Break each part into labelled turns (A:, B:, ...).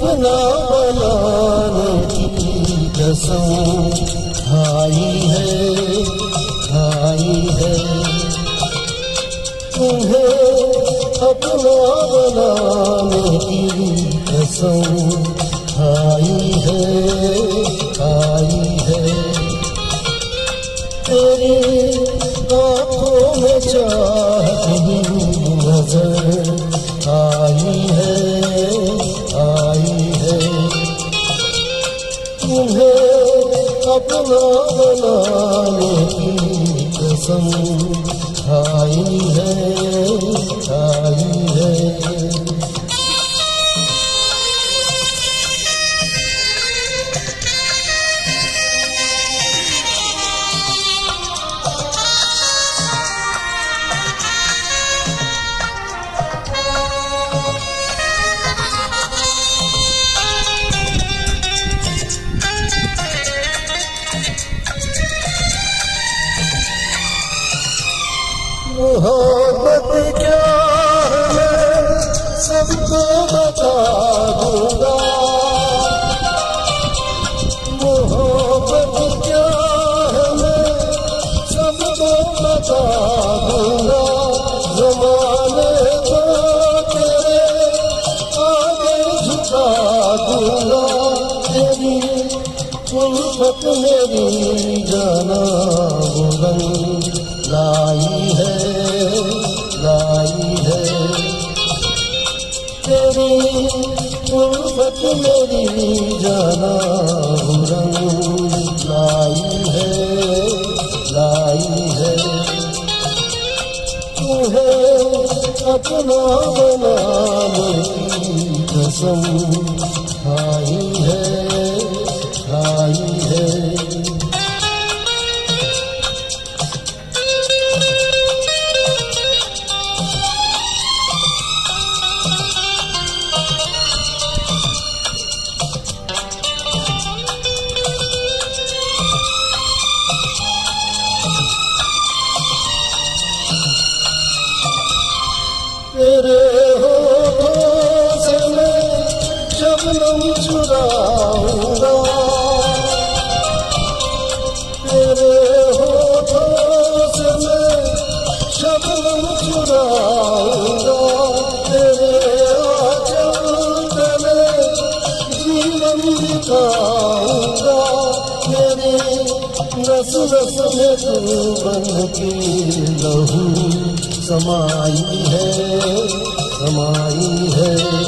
A: अपना बनाने की कसम खाई है तुम्हें अपना बनाने की कसम खाई है तेरी आँखों में चाहत ही नजर आई है तुम्हें अपना बनाने की कसम खाई है मोहब्बत क्या है मैं सबको बता दूंगा मोहब्बत क्या है मैं सबको बता दूंगा ज़माने को तेरे आगे झुका दूंगा तेरी उल्फत मेरी जाना बुलंद लाई है तेरी उल्फत मेरी जाना रंग लाई है तुम्हें अपना बनाने की कसम खाई है तेरे होठों से मैं शबनम चुराऊंगा तेरे होठों से मैं शबनम चुराऊंगा तेरे आंचल तले जीवन बिताऊंगा तेरे नस नस में तू बन के लहू समाई है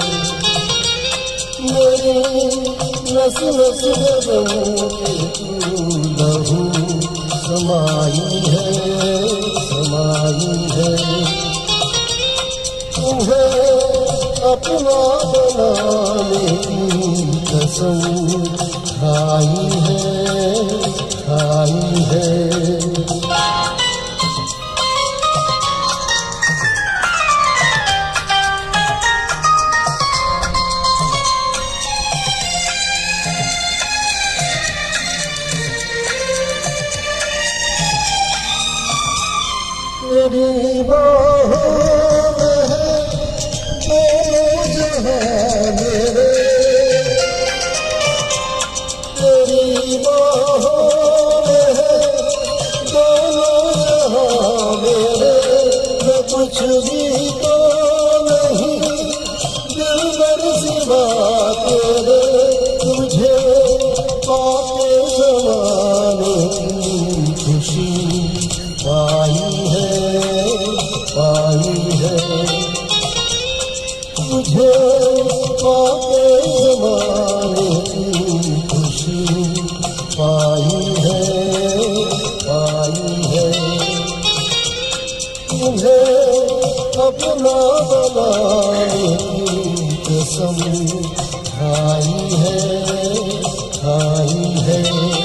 A: मेरी नस नस में लहू समाई है तुम्हें अपना बनाने की कसम खाई है तेरी बाहों में है दोनों जहां मेरे तेरी बाहों में है दोनों जहां मेरे मैं कुछ भी तो नहीं दिलबर सिवा तेरे तुझे पाके ज़माने की खुशी पाई है तुझे पाके ज़माने की खुशी पाई है तुम्हें अपना बनाने की कसम खाई है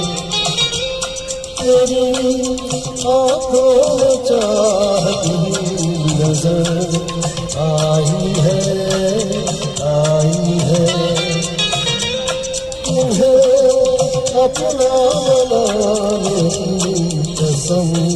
A: तेरी आँखों में चाहत नजर आई है तुम्हें अपना बनाने की कसम